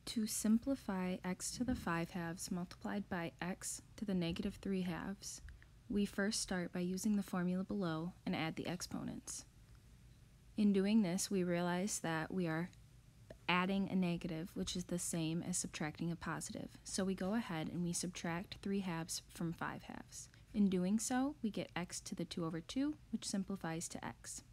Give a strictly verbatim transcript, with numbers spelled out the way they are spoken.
To simplify x to the five halves multiplied by x to the negative three halves, we first start by using the formula below and add the exponents. In doing this, we realize that we are adding a negative, which is the same as subtracting a positive. So we go ahead and we subtract three halves from five halves. In doing so, we get x to the two over two, which simplifies to x.